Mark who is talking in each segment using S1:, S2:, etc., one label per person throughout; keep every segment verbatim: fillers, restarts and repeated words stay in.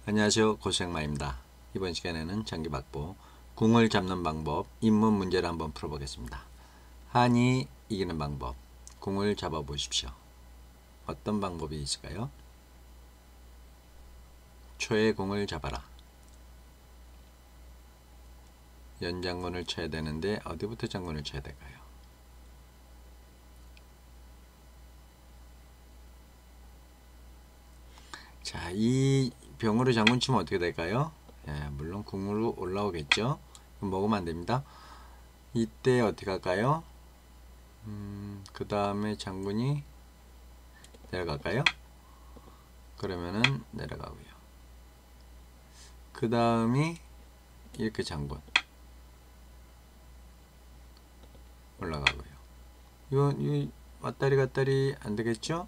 S1: 안녕하세요. 고생마입니다. 이번 시간에는 장기박보 궁을 잡는 방법 입문 문제를 한번 풀어보겠습니다. 한이 이기는 방법 궁을 잡아 보십시오. 어떤 방법이 있을까요? 초의 공을 잡아라. 연장군을 쳐야 되는데 어디부터 장군을 쳐야 될까요? 자, 이 병으로 장군 치면 어떻게 될까요? 예, 물론 궁으로 올라오겠죠. 먹으면 안 됩니다. 이때 어떻게 할까요? 음, 그 다음에 장군이 내려갈까요? 그러면은 내려가고요. 그 다음이 이렇게 장군 올라가고요. 이건 이 왔다리 갔다리 안 되겠죠?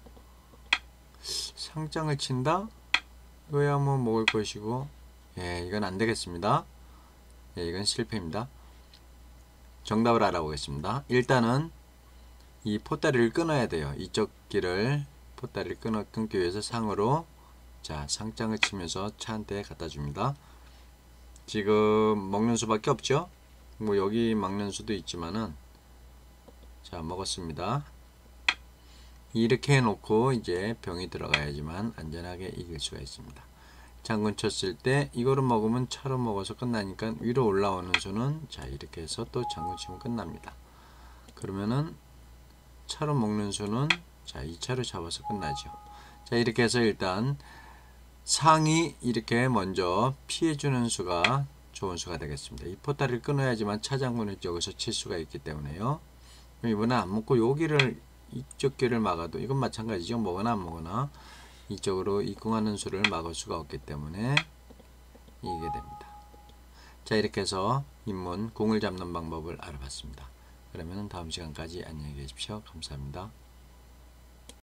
S1: 상장을 친다? 이거야 뭐 먹을 것이고, 예, 이건 안 되겠습니다. 예, 이건 실패입니다. 정답을 알아보겠습니다. 일단은 이 포다리를 끊어야 돼요. 이쪽 길을 포다리를 끊어 끊기 위해서 상으로 자 상장을 치면서 차 한 대 갖다 줍니다. 지금 먹는 수밖에 없죠. 뭐 여기 먹는 수도 있지만은 자 먹었습니다. 이렇게 해놓고 이제 병이 들어가야지만 안전하게 이길 수가 있습니다. 장군 쳤을 때 이거를 먹으면 차로 먹어서 끝나니까 위로 올라오는 수는 자 이렇게 해서 또 장군 치면 끝납니다. 그러면은 차로 먹는 수는 자 이 차로 잡아서 끝나죠. 자 이렇게 해서 일단 상이 이렇게 먼저 피해주는 수가 좋은 수가 되겠습니다. 이 포다리를 끊어야지만 차장군을 여기서 칠 수가 있기 때문에요. 이번에 안 먹고 여기를 이쪽 길을 막아도 이건 마찬가지죠. 먹거나 안 먹거나 이쪽으로 입궁하는 수를 막을 수가 없기 때문에 이기게 됩니다. 자 이렇게 해서 입문 궁을 잡는 방법을 알아봤습니다. 그러면 다음 시간까지 안녕히 계십시오. 감사합니다.